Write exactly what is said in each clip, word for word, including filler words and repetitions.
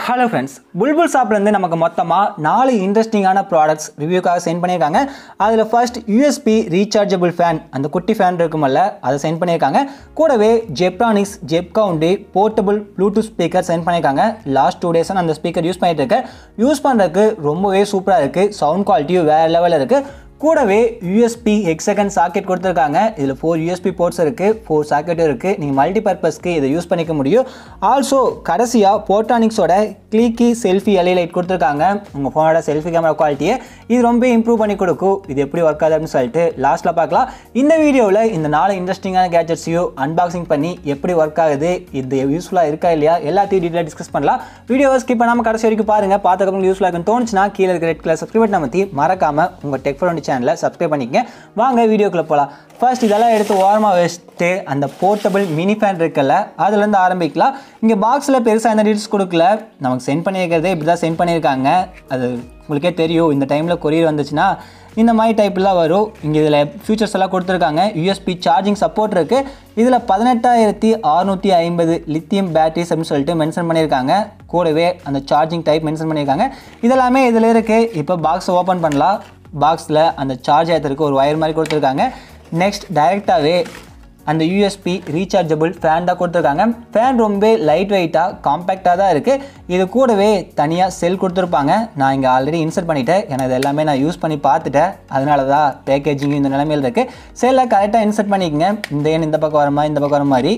Hello friends, Bulbul ஷாப்லேருந்து நமக்கு மொத்தமாக நாலு இன்ட்ரெஸ்டிங்கான ப்ராடக்ட்ஸ் ரிவ்யூக்காக சென்ட் பண்ணியிருக்காங்க. அதில் ஃபர்ஸ்ட் யூஎஸ்பி ரீசார்ஜபிள் ஃபேன், அந்த குட்டி ஃபேன் இருக்குமல்ல, அதை சென்ட் பண்ணியிருக்காங்க. கூடவே Zebronics Zeb County portable bluetooth speaker sent பண்ணியிருக்காங்க. லாஸ்ட் டூ டேஸாக அந்த ஸ்பீக்கர் யூஸ் பண்ணிட்டு இருக்கேன். யூஸ் பண்ணுறதுக்கு ரொம்பவே சூப்பராக இருக்குது. சவுண்ட் குவாலிட்டியும் வேறு லெவலில் இருக்குது. கூடவே யூஎஸ்பி ஹெக்ஸகன் சாக்கெட் கொடுத்துருக்காங்க. இதில் ஃபோர் யூஎஸ்பி போர்ட்ஸ் இருக்குது, ஃபோர் சாக்கெட்டும் இருக்குது. நீங்கள் மல்டி பர்பஸ்க்கு இதை யூஸ் பண்ணிக்க முடியும். ஆல்சோ கடைசியாக போர்டானிக்ஸோட கிளிக்கி செல்ஃபி எல்இ லைட் கொடுத்துருக்காங்க. உங்கள் ஃபோனோட செல்ஃபி கேமரா குவாலிட்டியை இது ரொம்ப இம்ப்ரூவ் பண்ணி கொடுக்கும். இது எப்படி ஒர்க் ஆகுது அப்படின்னு சொல்லிட்டு லாஸ்ட்டில் பார்க்கலாம். இந்த வீடியோவில் இந்த நாலு இன்ட்ரெஸ்டிங்கான கேட்ஜெட்ஸையும் அன்பாக்சிங் பண்ணி எப்படி ஒர்க் ஆகுது, இது யூஸ்ஃபுல்லாக இருக்கா இல்லையா, எல்லாத்தையும் டீட்டெயிலாக டிஸ்கஸ் பண்ணலாம். வீடியோவை ஸ்கிப் பண்ணாமல் கடைசி வரைக்கும் பாருங்கள். பார்த்துக்கப்புறம் யூஸ்ஃபுல்லாக இருக்குன்னு தோணுச்சுன்னா கீழே இருக்கிற ரெட் கலர் சப்ஸ்கிரைப் பட்டன் அமைத்தி மறக்காமல் உங்கள் டெக் ஃப்ரெண்ட் சேனலை சப்ஸ்கிரைப் பண்ணிக்கங்க. வாங்க வீடியோக்குள்ளே போகலாம். ஃபர்ஸ்ட் இதெல்லாம் எடுத்து ஓரமாக வச்சுட்டு அந்த போர்ட்டபிள் மினி ஃபேன் இருக்குல்ல, அதுலேருந்து ஆரம்பிக்கலாம். இங்கே பாக்ஸில் பெருசாக எந்த டீட்டெயில்ஸ் கொடுக்கல. நமக்கு சென்ட் பண்ணியிருக்கிறதே இப்படி தான் சென்ட் பண்ணியிருக்காங்க. அது உங்களுக்கே தெரியும், இந்த டைமில் கொரியர் வந்துச்சுன்னா இந்த மாதிரி டைப்லாம் வரும். இங்கே இதில் ஃபியூச்சர்ஸ் எல்லாம் கொடுத்துருக்காங்க. யூஎஸ்பி சார்ஜிங் சப்போர்ட் இருக்குது. இதில் பதினெட்டாயிரத்தி அறுநூற்றி ஐம்பது லித்தியம் பேட்டரிஸ் அப்படின்னு சொல்லிட்டு மென்ஷன் பண்ணியிருக்காங்க. கூடவே அந்த சார்ஜிங் டைப் மென்ஷன் பண்ணியிருக்காங்க. இதெல்லாமே இதில் இருக்குது. இப்போ பாக்ஸை ஓப்பன் பண்ணலாம். பாக்ஸில் அந்த சார்ஜ் ஏற்றுறதுக்கு ஒரு ஒயர் மாதிரி கொடுத்துருக்காங்க. நெக்ஸ்ட் டைரெக்டாகவே அந்த யூஎஸ்பி ரீசார்ஜபிள் ஃபேன் தான் கொடுத்துருக்காங்க. ஃபேன் ரொம்ப லைட் வெயிட்டாக காம்பேக்டாக தான் இருக்குது. இது கூடவே தனியாக செல் கொடுத்துருப்பாங்க. நான் இங்கே ஆல்ரெடி இன்சர்ட் பண்ணிவிட்டேன். ஏன்னா இது எல்லாமே நான் யூஸ் பண்ணி பார்த்துட்டேன். அதனால தான் பேக்கேஜிங் இந்த நிலைமையில் இருக்குது. செல்லை கரெக்டாக இன்சர்ட் பண்ணிக்கங்க. இந்த எண் இந்த பக்கம் வர மாதிரி, இந்த பக்கம் வர மாதிரி.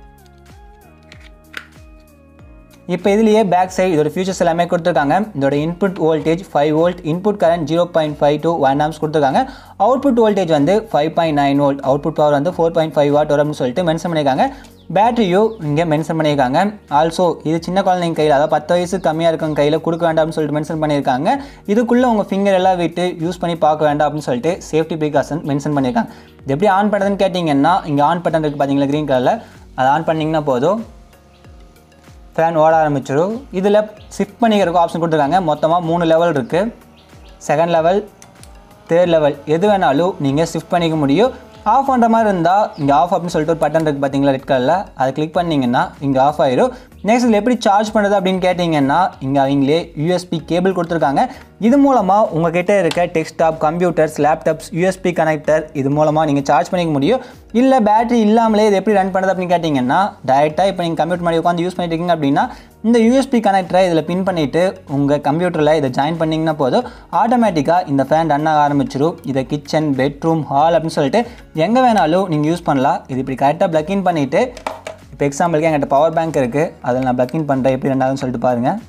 இப்போ இதுலேயே பேக் சைடு இதோட ஃபியூச்சர்ஸ் எல்லாமே கொடுத்துருக்காங்க. இதோட input voltage five volt, input current zero point five to one amps கொடுத்துருக்காங்க. அவுட்புட் வோல்டேஜ் வந்து five point nine volt, output power வந்து ஃபோர் பாயிண்ட் ஃபைவ் வாட் வரும் அப்படின்னு சொல்லிட்டு மென்ஷன் பண்ணியிருக்காங்க. பேட்டரியும் இங்கே மென்ஷன் பண்ணியிருக்காங்க. ஆல்சோ இது சின்ன குழந்தைங்க கையில், அதாவது பத்து வயசு கம்மியாக இருக்கவங்க கையில் கொடுக்க வேண்டாம்னு சொல்லிட்டு மென்ஷன் பண்ணியிருக்காங்க. இதுக்குள்ளே உங்கள் ஃபிங்கர் எல்லாம் விட்டு யூஸ் பண்ணி பார்க்க வேண்டாம் அப்படின்னு சொல்லிட்டு சேஃப்டி ப்ரிகாஷன் மென்ஷன் பண்ணியிருக்காங்க. இது எப்படி ஆன் பண்ணுறதுன்னு கேட்டிங்கன்னா, இங்கே ஆன் பட்டன் இருக்குது பார்த்தீங்களா க்ரீன் கலரில், அதை ஆன் பண்ணிங்கன்னா போதும், ஃபேன் ஓட ஆரம்பிச்சிடும். இதில் ஷிஃப்ட் பண்ணிக்கிறதுக்கு ஆப்ஷன் கொடுத்துருக்காங்க. மொத்தமாக மூணு லெவல் இருக்குது. செகண்ட் லெவல், தேர்ட் லெவல், எது வேணாலும் நீங்கள் ஷிஃப்ட் பண்ணிக்க முடியும். ஆஃப் பண்ணுற மாதிரி இருந்தால் இங்கே ஆஃப் அப்படின்னு சொல்லிட்டு ஒரு பட்டன் இருக்குது பார்த்தீங்களா ரெட் கலரில், அதை கிளிக் பண்ணிங்கன்னா இங்கே ஆஃப் ஆயிடும். நெக்ஸ்ட் இதில் எப்படி சார்ஜ் பண்ணுறது அப்படின்னு கேட்டிங்கன்னா, இங்கே அவங்களே யூஎஸ்பி கேபிள் கொடுத்துருக்காங்க. இது மூலமாக உங்கள் கிட்டே இருக்க desktop, computers, laptops, USB connector, இது மூலமாக நீங்கள் சார்ஜ் பண்ணிக்க முடியும். இல்லை பேட்டரி இல்லாமலே இது எப்படி ரன் பண்ணுறது அப்படின்னு கேட்டிங்கன்னா, டைரெக்டாக இப்போ நீங்கள் கம்ப்யூட்டர் மாதிரி உட்காந்து யூஸ் பண்ணிட்டு இருக்கீங்க அப்படின்னா இந்த யூஎஸ்பி கனெக்டரை இதில் பின் பண்ணிவிட்டு உங்கள் கம்ப்யூட்டரில் இதை ஜாயின் பண்ணிங்கன்னா போதும், ஆட்டோமேட்டிக்காக இந்த ஃபேன் ரன் ஆக ஆரம்பிச்சிடும். இதை கிச்சன், பெட்ரூம், ஹால் அப்படின்னு சொல்லிட்டு எங்கே வேணாலும் நீங்கள் யூஸ் பண்ணலாம். இது இப்படி கரெக்டாக ப்ளக் இன் பண்ணிவிட்டு, இப்போ எக்ஸாம்பிளுக்கு என்கிட்ட பவர் பேங்க் இருக்குது, அதில் நான் ப்ளக் இன் பண்ணுறேன், எப்படி ரெண்டாவதுன்னு சொல்லிட்டு பாருங்கள்.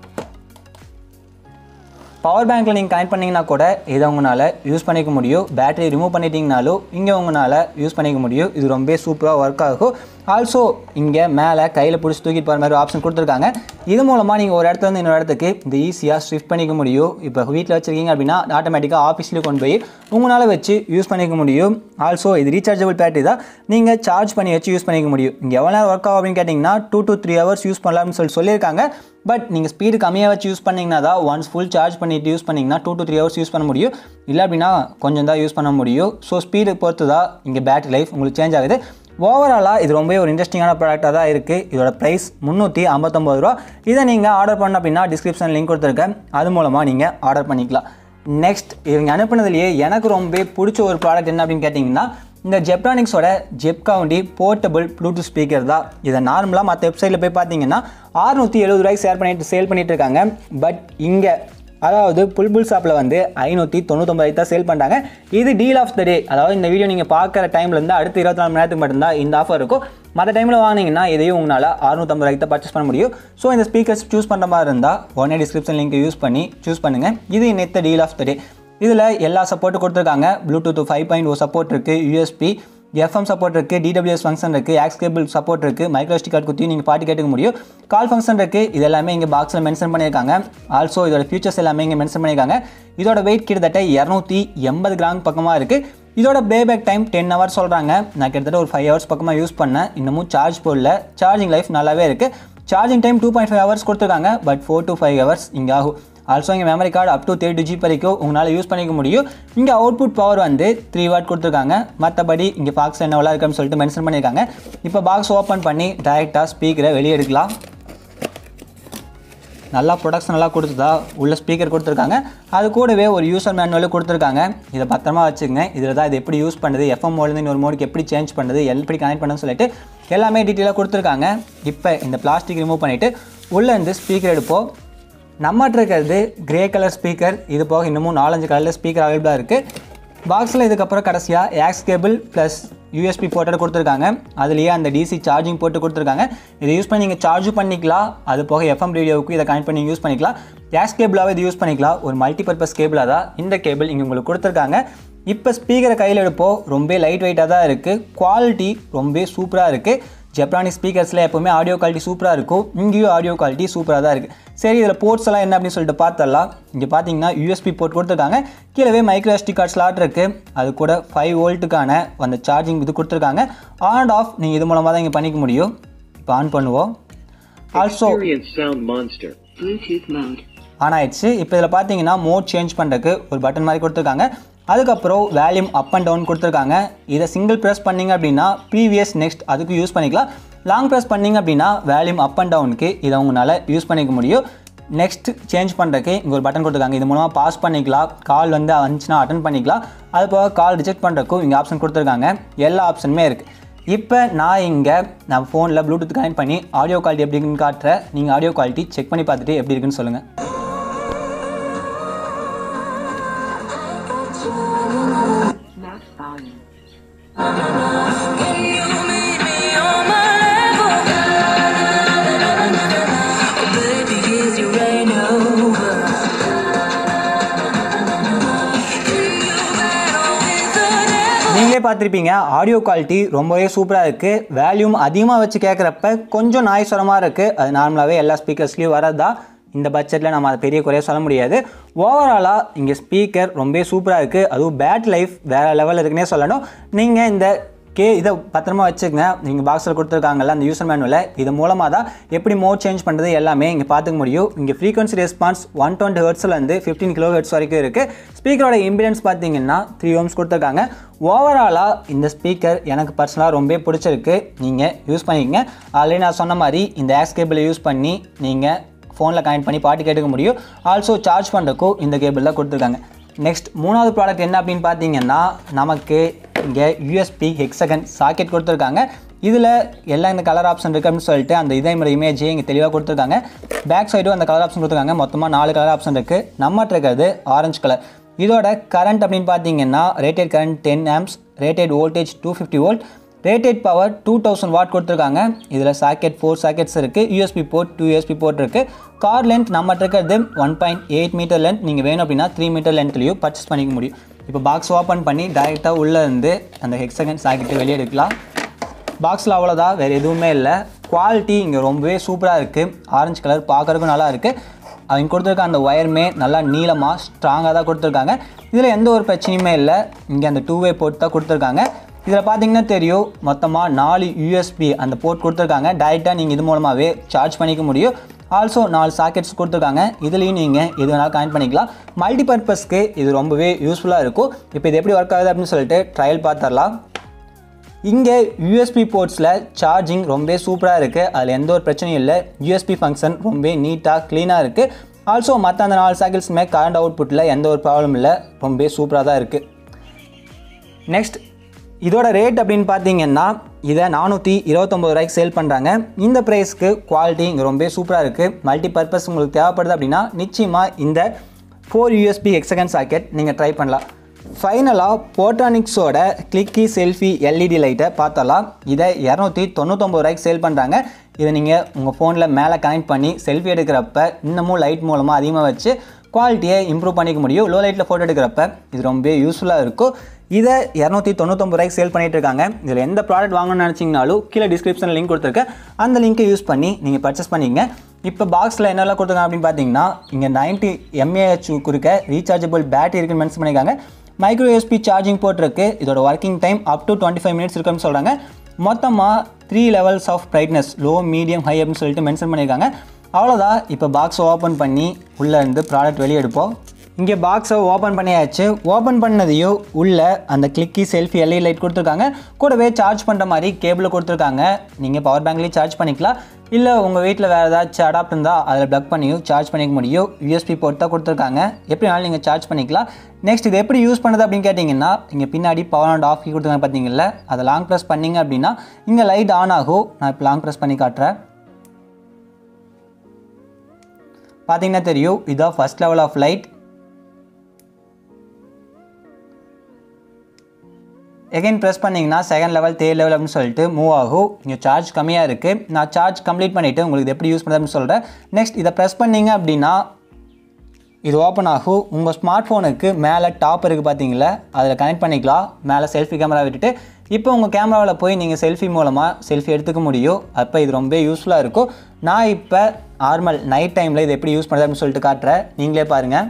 பவர் பேங்க்கில் நீங்கள் கனெக்ட் பண்ணிங்கன்னா கூட இதை உங்களால் யூஸ் பண்ணிக்க முடியும். பேட்டரி ரிமூவ் பண்ணிட்டீங்கனாலும் இங்கே உங்களால் யூஸ் பண்ணிக்க முடியும். இது ரொம்ப சூப்பராக ஒர்க் ஆகும். ஆல்சோ இங்கே மேலே கையில் பிடிச்சி தூக்கிட்டு போகிற மாதிரி ஆப்ஷன் கொடுத்துருக்காங்க. இது மூலமாக நீங்கள் ஒரு இடத்துல இருந்து இன்னொரு இடத்துக்கு இந்த ஈஸியாக ஷிஃப்ட் பண்ணிக்க முடியும். இப்போ வீட்டில் வச்சுருக்கீங்க அப்படின்னா ஆட்டோமேட்டிக்காக ஆஃபீஸ்லேயும் கொண்டு போய் உங்களால் வச்சு யூஸ் பண்ணிக்க முடியும். ஆல்சோ இது ரீசார்ஜபிள் பேட்டரி தான், நீங்கள் சார்ஜ் பண்ணி வச்சு யூஸ் பண்ணிக்க முடியும். இங்கே எவ்வளோ நேரம் ஒர்க் ஆகும் அப்படின்னு கேட்டிங்கன்னா two to three hours use பண்ணலாம்னு சொல்லி சொல்லியிருக்காங்க. பட் நீங்கள் ஸ்பீடு கம்மியாக வச்சு யூஸ் பண்ணிங்கன்னா தான், ஒன்ஸ் ஃபுல் சார்ஜ் பண்ணிவிட்டு யூஸ் பண்ணிங்கன்னா two to three hours use பண்ண முடியும். இல்லை அப்படின்னா கொஞ்சம் தான் யூஸ் பண்ண முடியும். ஸோ ஸ்பீடு பொறுத்து தான் இங்கே பேட்டரி லைஃப் உங்களுக்கு சேஞ்ச் ஆகுது. ஓவராலாக இது ரொம்பவே ஒரு இன்ட்ரெஸ்டிங்கான ப்ராடக்டாக தான் இருக்குது. இதோட ப்ரைஸ் முந்நூற்றி ஐம்பத்தொம்பது ரூபா. இதை நீங்கள் ஆர்டர் பண்ண அப்படின்னா டிஸ்கிரிப்ஷன் லிங்க் கொடுத்துருக்கேன், அது மூலமாக நீங்கள் ஆர்டர் பண்ணிக்கலாம். நெக்ஸ்ட் இவங்க அனுப்புனதுலேயே எனக்கு ரொம்ப பிடிச்ச ஒரு ப்ராடக்ட் என்ன அப்படின்னு கேட்டிங்கன்னா, இந்த ஜெப்ரானிக்ஸோட ஜெப்கவுண்டி போர்ட்டபிள் ப்ளூடூத் ஸ்பீக்கர் தான். இதை நார்மலாக மற்ற வெப்சைட்டில் போய் பார்த்தீங்கன்னா அறுநூற்றி எழுபது ரூபாய்க்கு ஷேர் பண்ணிட்டு சேல் பண்ணிட்டு இருக்காங்க. பட் இங்கே அதாவது புல்புல் ஷாப்பில் வந்து ஐநூற்றி தொண்ணூத்தொம்பது தான் சேல் பண்ணுறாங்க. இது டீல் ஆஃப் த டே, அதாவது இந்த வீடியோ நீங்கள் பார்க்குற டைம்லேருந்து அடுத்த இருபத்தி நாலு மணி நேரத்துக்கு மட்டும்தான் இந்த ஆஃபர் இருக்கும். மற்ற டைமில் வாங்கினீங்கன்னா இதையும் உங்களால் அறுநூற்றம்பது ரூபாய்க்கு தான் பர்ச்சேஸ் பண்ண முடியும். ஸோ இந்த ஸ்பீக்கர்ஸ் சூஸ் பண்ணுற மாதிரி இருந்தால் உடனே டிஸ்கிரிப்ஷன் லிங்க் யூஸ் பண்ணி சூஸ் பண்ணுங்கள். இது இன்னத்த டீல் ஆஃப் த டே. இதில் எல்லா சப்போர்ட்டும் கொடுத்துருக்காங்க. Bluetooth five point O support இருக்குது, யூஎஸ்பி எஃப்எம் சப்போர்ட் இருக்குது, டிடபிள்யூஎஸ் ஃபங்க்ஷன் இருக்குது, ஆக்ஸ் கேபிள் சப்போர்ட் இருக்குது, மைக்ரோஸ்டி கார்டு குத்தி நீங்கள் பாட்டு கேட்டுக்க முடியும், கால் ஃபங்க்ஷன் இருக்குது. இது எல்லாமே இங்கே பாக்ஸில் மென்ஷன் பண்ணியிருக்காங்க. ஆல்சோ இதோட ஃபியூச்சர்ஸ் எல்லாமே இங்கே மென்ஷன் பண்ணியிருக்காங்க. இதோட வெயிட் கிட்டத்தட்ட இரநூத்தி எண்பது கிராம் பக்கமாக இருக்குது. இதோட பேபேக் டைம் டென் ஹவர்ஸ் சொல்கிறாங்க. நான் கிட்டத்தட்ட ஒரு ஃபைவ் ஹவர்ஸ் பக்கமாக யூஸ் பண்ணேன். இன்னமும் சார்ஜ் போடல. சார்ஜிங் லைஃப் நல்லாவே இருக்குது. Charging time two point five hours கொடுத்துருக்காங்க. But four to five hours இங்கே ஆகும். ஆல்சோ இங்கே memory card up to thirty GB வரைக்கும் உங்களால் யூஸ் பண்ணிக்க முடியும். இங்கே அவுட்புட் பவர் வந்து த்ரீ வாட் கொடுத்துருக்காங்க. மற்றபடி இங்கே பாக்ஸ் என்ன எவ்வளோ இருக்குன்னு சொல்லிட்டு மென்ஷன் பண்ணியிருக்காங்க. இப்போ பாக்ஸ் ஓப்பன் பண்ணி டைரெக்டாக ஸ்பீக்கரை வெளியே எடுக்கலாம். நல்லா ப்ரொடக்ஷன் நல்லா கொடுத்துதா உள்ள ஸ்பீக்கர் கொடுத்துருக்காங்க. அது கூடவே ஒரு யூசர் மேனுவலும் கொடுத்துருக்காங்க. இதை பத்திரமா வச்சுக்கங்க. இதில் தான் இது எப்படி யூஸ் பண்ணுறது, எஃப்எம் மோட்லேருந்து இன்னொரு மோடுக்கு எப்படி சேஞ்ச் பண்ணுறது, எப்படி கனெக்ட் பண்ணுன்னு சொல்லிட்டு எல்லாமே டீட்டெயிலாக கொடுத்துருக்காங்க. இப்போ இந்த பிளாஸ்டிக் ரிமூவ் பண்ணிவிட்டு உள்ளே இருந்து ஸ்பீக்கர் எடுப்போம். நம்மகிட்ட இருக்கிறது கிரே கலர் ஸ்பீக்கர். இது போக இன்னமும் நாலஞ்சு கலரில் ஸ்பீக்கர் அவைலபிளாக இருக்குது. பாக்ஸில் இதுக்கப்புறம் கடைசியாக ஏக்ஸ் கேபிள் ப்ளஸ் யூஎஸ்பி போர்ட்டை கொடுத்துருக்காங்க. அதுலேயே அந்த டிசி சார்ஜிங் போட்டு கொடுத்துருக்காங்க. இதை யூஸ் பண்ணி நீங்கள் சார்ஜும் பண்ணிக்கலாம். அது போக எஃப்எம் ரேடியோவுக்கு இதை கனெக்ட் பண்ணி யூஸ் பண்ணிக்கலாம். ஏக்ஸ் கேபிளாகவே இது யூஸ் பண்ணிக்கலாம். ஒரு மல்டிபர்பஸ் கேபிளாக தான் இந்த கேபிள் இங்கே உங்களுக்கு கொடுத்துருக்காங்க. இப்போ ஸ்பீக்கரை கையில் எடுப்போம். ரொம்ப லைட் வெயிட்டாக தான் இருக்குது. குவாலிட்டி ரொம்ப சூப்பராக இருக்குது. ஜப்பானிஸ் ஸ்பீக்கர்ஸில் எப்போவுமே ஆடியோ குவாலிட்டி சூப்பராக இருக்கும். இங்கேயும் ஆடியோ குவாலிட்டி சூப்பராக தான் இருக்குது. சரி, இதில் போர்ட்ஸ் எல்லாம் என்ன அப்படின்னு சொல்லிட்டு பார்த்தரலாம். இங்கே பார்த்தீங்கன்னா யூஎஸ்பி போர்ட் கொடுத்துருக்காங்க. கீழவே மைக்ரோ எஸ்டி கார்ட் ஸ்லாட் இருக்குது. அது கூட ஃபைவ் வோல்ட்டுக்கான அந்த சார்ஜிங் இது கொடுத்துருக்காங்க. ஆன் அண்ட் ஆஃப் நீங்கள் இது மூலமாக தான் இங்கே பண்ணிக்க முடியும். இப்போ ஆன் பண்ணுவோம். ஆல்சோ ஆன் ஆயிடுச்சு. இப்போ இதில் பார்த்தீங்கன்னா மோட் சேஞ்ச் பண்ணுறதுக்கு ஒரு பட்டன் மாதிரி கொடுத்துருக்காங்க. அதுக்கப்புறம் வேல்யூம் அப் அண்ட் டவுன் கொடுத்துருக்காங்க. இதை சிங்கிள் ப்ரெஸ் பண்ணிங்க அப்படின்னா ப்ரீவியஸ் நெக்ஸ்ட் அதுக்கு யூஸ் பண்ணிக்கலாம். லாங் ப்ரெஸ் பண்ணிங்க அப்படின்னா வேல்யூம் அப் அண்ட் டவுனுக்கு இதை உங்களால் யூஸ் பண்ணிக்க முடியும். நெக்ஸ்ட் சேஞ்ச் பண்ணுறதுக்கு இங்கே ஒரு பட்டன் கொடுத்துருக்காங்க. இது மூலமாக பாஸ் பண்ணிக்கலாம். கால் வந்து வந்துச்சுன்னா அட்டன் பண்ணிக்கலாம். அது போக கால் ரிஜெக்ட் பண்ணுறதுக்கும் இங்கே ஆப்ஷன் கொடுத்துருக்காங்க. எல்லா ஆப்ஷனுமே இருக்குது. இப்போ நான் இங்கே நான் ஃபோனில் ப்ளூடூத் கனெக்ட் பண்ணி ஆடியோ குவாலிட்டி எப்படி இருக்குன்னு காட்டுறேன். நீங்கள் ஆடியோ குவாலிட்டி செக் பண்ணி பார்த்துட்டு எப்படி இருக்குன்னு சொல்லுங்கள். நீங்களே பார்த்துருப்பீங்க, ஆடியோ குவாலிட்டி ரொம்பவே சூப்பராக இருக்குது. வேல்யூம் அதிகமாக வச்சு கேட்குறப்ப கொஞ்சம் நாய்ஸ் வர மாதிரி இருக்குது. அது நார்மலாகவே எல்லா ஸ்பீக்கர்ஸ்லேயும் வரதா. இந்த பட்ஜெட்டில் நம்ம அதை பெரிய குறைய சொல்ல முடியாது. ஓவராலாக இங்கே ஸ்பீக்கர் ரொம்ப சூப்பராக இருக்குது. அதுவும் பேட் லைஃப் வேறு லெவலில் இருக்குன்னே சொல்லணும். நீங்கள் இந்த கே இதை பத்திரமா வச்சுக்கங்க. நீங்கள் பாக்ஸில் கொடுத்துருக்காங்கல்ல அந்த யூசர் மேனுவலில், இது மூலமாக தான் எப்படி மோட் சேஞ்ச் பண்ணுறது எல்லாமே இங்கே பார்த்துக்க முடியும். இங்கே ஃப்ரீக்வன்சி ரெஸ்பான்ஸ் ஒன் டுவெண்ட்டி ஹெர்ட்ஸ்லேருந்து ஃபிஃப்டீன் கிலோ ஹெர்ட்ஸ் வரைக்கும் இருக்குது. ஸ்பீக்கரோட இம்பிடன்ஸ் பார்த்தீங்கன்னா த்ரீ ஓம்ஸ் கொடுத்துருக்காங்க. ஓவராலாக இந்த ஸ்பீக்கர் எனக்கு பர்சனலாக ரொம்ப பிடிச்சிருக்கு. நீங்கள் யூஸ் பண்ணிக்கங்க. ஆல்ரெடி நான் சொன்ன மாதிரி இந்த ஏக்ஸ் கேபிளை யூஸ் பண்ணி நீங்கள் ஃபோனில் கனெக்ட் பண்ணி பாட்டு கேட்டுக்க முடியும். ஆல்சோ சார்ஜ் பண்ணுறதுக்கும் இந்த கேபிள் தான் கொடுத்துருக்காங்க. நெக்ஸ்ட் மூணாவது ப்ராடக்ட் என்ன அப்படின்னு பார்த்தீங்கன்னா, நமக்கு இங்கே யூஎஸ்பி ஹெக்ஸகன் சாக்கெட் கொடுத்துருக்காங்க. இதில் எல்லாம் இந்த கலர் ஆப்ஷன் இருக்குது அப்படின்னு சொல்லிட்டு அந்த இதே மாதிரி இமேஜே இங்கே தெளிவாக கொடுத்துருக்காங்க. பேக் சைடும் அந்த கலர் ஆப்ஷன் கொடுத்துருக்காங்க. மொத்தமாக நாலு கலர் ஆப்ஷன் இருக்குது. நம்மகிட்ட இருக்கிறது ஆரஞ்சு கலர். இதோட கரண்ட் அப்படின்னு பார்த்தீங்கன்னா rated current ten amps, rated voltage two fifty volt, rated power two thousand watt கொடுத்துருக்காங்க. இதில் சாக்கெட் ஃபோர் சாக்கெட்ஸ் இருக்குது. USB port two USB port இருக்குது. கார் லென்த் நம்மகிட்ட இருக்கிறது one point eight metre length. நீங்கள் வேணும் அப்படின்னா த்ரீ மீட்டர் லென்த்லேயும் பர்ச்சேஸ் பண்ணிக்க முடியும். இப்போ பாக்ஸ் ஓப்பன் பண்ணி டைரெக்டாக உள்ளே இருந்து அந்த ஹெக்ஸகன் சாக்கெட்டை வெளியே எடுக்கலாம். பாக்ஸில் அவ்வளோதான், வேறு எதுவுமே இல்லை. குவாலிட்டி இங்கே ரொம்பவே சூப்பராக இருக்குது. ஆரஞ்சு கலர் பார்க்குறதுக்கும் நல்லா இருக்குது. அவங்க கொடுத்துருக்க அந்த ஒயருமே நல்லா நீளமாக ஸ்ட்ராங்காக தான் கொடுத்துருக்காங்க. இதில் எந்த ஒரு பிரச்சனையுமே இல்லை. இங்கே அந்த டூ வே போர்ட் தான் கொடுத்துருக்காங்க. இதில் பார்த்தீங்கன்னா தெரியும், மொத்தமாக நாலு யூஎஸ்பி அந்த போர்ட் கொடுத்துருக்காங்க. டைரெக்டாக நீங்கள் இது மூலமாகவே சார்ஜ் பண்ணிக்க முடியும். ஆல்சோ நாலு சாக்கெட்ஸ் கொடுத்துருக்காங்க. இதுலேயும் நீங்கள் எது வேணாலும் கனெக்ட் பண்ணிக்கலாம். மல்டி பர்பஸ்க்கு இது ரொம்பவே யூஸ்ஃபுல்லாக இருக்கும். இப்போ இது எப்படி ஒர்க் ஆகுது அப்படின்னு சொல்லிட்டு ட்ரையல் பார்த்துடலாம். இங்கே யூஎஸ்பி போர்ட்ஸில் சார்ஜிங் ரொம்ப சூப்பராக இருக்குது. அதில் எந்த ஒரு பிரச்சனையும் இல்லை. யூஎஸ்பி ஃபங்க்ஷன் ரொம்ப நீட்டாக க்ளீனாக இருக்குது. ஆல்சோ மற்ற அந்த நாலு சாக்கெட்ஸுமே கரண்ட் அவுட்புட்டில் எந்த ஒரு ப்ராப்ளம் இல்லை. ரொம்ப சூப்பராக தான் இருக்குது. நெக்ஸ்ட் இதோட ரேட் அப்படின்னு பார்த்தீங்கன்னா இதை நானூற்றி இருபத்தொம்பது ரூபாய்க்கு சேல் பண்ணுறாங்க. இந்த ப்ரைஸ்க்கு குவாலிட்டி இங்கே ரொம்ப சூப்பராக இருக்குது. மல்டி பர்பஸ் உங்களுக்கு தேவைப்படுது அப்படின்னா நிச்சயமாக இந்த ஃபோர் யூஎஸ்பி ஹெக்ஸகன் சாக்கெட் நீங்கள் ட்ரை பண்ணலாம். ஃபைனலாக போர்ட்ரானிக்ஸோட கிளிக்கி செல்ஃபி எல்இடி லைட்டை பார்த்தலாம். இதை இரநூத்தி தொண்ணூத்தொம்பது ரூபாய்க்கு சேல் பண்ணுறாங்க. இதை நீங்கள் உங்கள் ஃபோனில் மேலே கனெக்ட் பண்ணி செல்ஃபி எடுக்கிறப்ப இன்னமும் லைட் மூலமாக அதிகமாக வச்சு குவாலிட்டியை இம்ப்ரூவ் பண்ணிக்க முடியும். லோ லைட்டில் ஃபோட்டோ எடுக்கிறப்ப இது ரொம்ப யூஸ்ஃபுல்லாக இருக்கும். இதை இரநூத்தி தொண்ணூத்தொம்பது ரூபாய்க்கு சேல் பண்ணிட்டு இருக்காங்க. இதில் எந்த ப்ராடக்ட் வாங்கணும்னு நினச்சிங்கனாலும் கீழே டிஸ்கிரிப்ஷனில் லிங்க் கொடுத்துருக்கேன். அந்த லிங்க்கை யூஸ் பண்ணி நீங்கள் பர்ச்சேஸ் பண்ணிங்க. இப்போ பாக்ஸில் என்னெல்லாம் கொடுத்துருக்காங்க அப்படின்னு பார்த்தீங்கன்னா, இங்கே நைன்ட்டி எம்ஏஹெச் குறுக்க ரீசார்ஜபிள் பேட்டரி இருக்குன்னு மென்ஷன் பண்ணியிருக்காங்க. மைக்ரோ யூஎஸ்பி சார்ஜிங் போர்ட் இருக்குது. இதோட working time up to twenty five minutes இருக்குன்னு சொல்கிறாங்க. மொத்தமாக three levels of brightness, low medium high அப்படின்னு சொல்லிட்டு மென்ஷன் பண்ணியிருக்காங்க. அவ்வளோதான். இப்போ பாக்ஸ் ஓப்பன் பண்ணி உள்ளே இருந்து ப்ராடக்ட் வெளியே எடுப்போம். இங்கே பாக்ஸை ஓப்பன் பண்ணியாச்சு. ஓப்பன் பண்ணதையும் உள்ள அந்த கிளிக்கி செல்ஃபி எல்இடி லைட் கொடுத்துருக்காங்க. கூடவே சார்ஜ் பண்ணுற மாதிரி கேபிள் கொடுத்துருக்காங்க. நீங்கள் பவர் பேங்க்லேயும் சார்ஜ் பண்ணிக்கலாம், இல்லை உங்கள் வீட்டில் வேறு ஏதாச்சும் அடாப்ட் இருந்தால் அதில் ப்ளக் பண்ணியும் சார்ஜ் பண்ணிக்க முடியும். யூஎஸ்பி போர்ட் தான் கொடுத்துருக்காங்க, எப்படினாலும் நீங்கள் சார்ஜ் பண்ணிக்கலாம். நெக்ஸ்ட் இது எப்படி யூஸ் பண்ணுறது அப்படின்னு கேட்டிங்கன்னா, இங்கே பின்னாடி பவர் அண்ட் ஆஃப் கீ கொடுத்துருக்காங்க பார்த்தீங்களா, அதை லாங் ப்ரெஸ் பண்ணிங்க அப்படின்னா இங்கே லைட் ஆன் ஆகும். நான் இப்போ லாங் ப்ரெஸ் பண்ணி காட்டுறேன். பார்த்தீங்கன்னா தெரியும், இதுதான் first level of light. Again press பண்ணிங்கன்னா செகண்ட் லெவல் தேர்ட் லெவல் அப்படின்னு சொல்லிட்டு மூவ் ஆகும். இங்கே சார்ஜ் கம்மியாக இருக்குது. நான் சார்ஜ் கம்ப்ளீட் பண்ணிவிட்டு உங்களுக்கு இது எப்படி யூஸ் பண்ணுறதுன்னு சொல்கிறேன். நெக்ஸ்ட் இதை ப்ரெஸ் பண்ணிங்க அப்படின்னா இது ஓப்பன் ஆகும். உங்கள் ஸ்மார்ட் ஃபோனுக்கு மேலே டாப் இருக்குது பார்த்தீங்களா, அதில் கனெக்ட் பண்ணிக்கலாம். மேலே செல்ஃபி கேமரா விட்டுட்டு இப்போ உங்கள் கேமராவில் போய் நீங்கள் செல்ஃபி மூலமாக செல்ஃபி எடுத்துக்க முடியும். அப்போ இது ரொம்ப யூஸ்ஃபுல்லாக இருக்கும். நான் இப்போ நார்மல் நைட் டைமில் இது எப்படி யூஸ் பண்ணுறது அப்படின்னு சொல்லிட்டு காட்டுறேன், நீங்களே பாருங்கள்.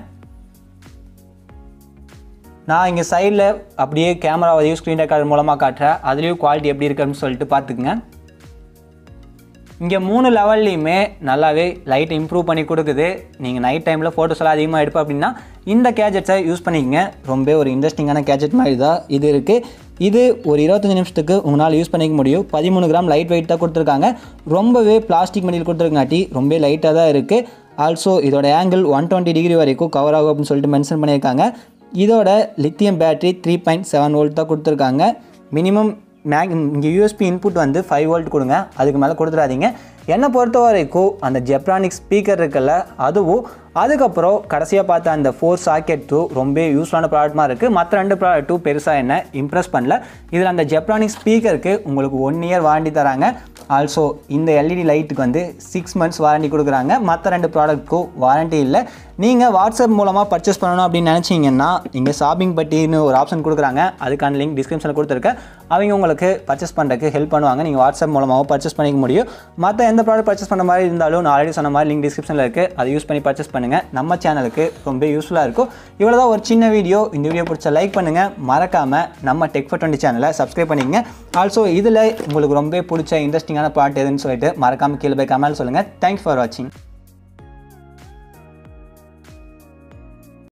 நான் இங்கே சைடில் அப்படியே கேமராவையும் ஸ்க்ரீன் ரெக்கார்டர் மூலமாக காட்டுறேன், அதுலேயும் குவாலிட்டி எப்படி இருக்குன்னு சொல்லிட்டு பார்த்துக்குங்க. இங்கே மூணு லெவல்லையுமே நல்லாவே லைட் இம்ப்ரூவ் பண்ணி கொடுக்குது. நீங்கள் நைட் டைமில் ஃபோட்டோஸ் எல்லாம் அதிகமாக எடுப்போம் அப்படின்னா இந்த கேஜெட்ஸை யூஸ் பண்ணிக்கங்க. ரொம்ப ஒரு இன்ட்ரெஸ்டிங்கான கேஜெட் மாதிரி தான் இது இருக்குது. இது ஒரு இருபத்தஞ்சி நிமிஷத்துக்கு உங்களால் யூஸ் பண்ணிக்க முடியும். பதிமூணு கிராம் லைட் வெயிட் தான் கொடுத்துருக்காங்க. ரொம்பவே பிளாஸ்டிக் மெட்டீரியல் கொடுத்துருக்காட்டி ரொம்ப லைட்டாக தான் இருக்குது. ஆல்சோ இதோட ஆங்கிள் ஒன் டுவெண்ட்டி டிகிரி வரைக்கும் கவர் ஆகும் அப்படின்னு சொல்லிட்டு மென்ஷன் பண்ணியிருக்காங்க. இதோட lithium battery three point seven volt தான் கொடுத்துருக்காங்க. மினிமம் மேக் இங்கே யூஎஸ்பி இன்புட் வந்து ஃபைவ் வோல்ட் கொடுங்க, அதுக்கு மேலே கொடுத்துடாதீங்க. என்னை பொறுத்த வரைக்கும் அந்த ஜெப்ரானிக்ஸ் ஸ்பீக்கர் இருக்குல்ல அதுவும், அதுக்கப்புறம் கடைசியாக பார்த்த அந்த ஃபோர் சாக்கெட்டும் ரொம்ப யூஸ்ஃபுல்லான ப்ராடக்ட்மாக இருக்குது. மற்ற ரெண்டு ப்ராடக்ட்டும் பெருசாக என்ன இம்ப்ரெஸ் பண்ணல. இதில் அந்த ஜெப்ரானிக்ஸ் ஸ்பீக்கருக்கு உங்களுக்கு ஒன் இயர் வாரண்டி தராங்க. ஆல்சோ இந்த எல்இடி லைட்டுக்கு வந்து சிக்ஸ் மந்த்ஸ் வாரண்டி கொடுக்குறாங்க. மற்ற ரெண்டு ப்ராடக்ட்க்கும் வாரண்டி இல்லை. நீங்கள் வாட்ஸ்அப் மூலமாக பர்ச்சேஸ் பண்ணணும் அப்படின்னு நினச்சிங்கன்னா இங்கே ஷாப்பிங் பட்டின்னு ஒரு ஆப்ஷன் கொடுக்குறாங்க, அதுக்கான லிங்க் டிஸ்கிரிப்ஷனில் கொடுத்துருக்கேன். அவங்க உங்களுக்கு பர்ச்சேஸ் பண்ணுறதுக்கு ஹெல்ப் பண்ணுவாங்க. நீங்கள் வாட்ஸ்அப் மூலமாக பர்ச்சேஸ் பண்ணிக்க முடியும். மற்ற எந்த ப்ராடக்ட் பர்ச்சேஸ் பண்ண மாதிரி இருந்தாலும் நான் ஆல்ரெடி சொன்ன மாதிரி லிங்க் டிஸ்கிரிப்ஷனில் இருக்குது, அதை யூஸ் பண்ணி பர்ச்சேஸ் பண்ணுங்கள். நம்ம சேனலுக்கு ரொம்ப யூஸ்ஃபுல்லாக இருக்கும். இவ்வளோ தான் ஒரு சின்ன வீடியோ. இந்த வீடியோ பிடிச்ச லைக் பண்ணுங்கள், மறக்காமல் நம்ம டெக் ஃபார் டுவெண்ட்டி சேனலை சப்ஸ்கிரைப் பண்ணிக்கங்க. ஆல்சோ இதில் உங்களுக்கு ரொம்ப பிடிச்ச இன்ட்ரெஸ்டிங்கான ப்ராடக்ட் எதுன்னு சொல்லிட்டு மறக்காமல் கீழே போய் கமெண்ட் சொல்லுங்கள். தேங்க்ஸ் ஃபார் வாட்சிங்.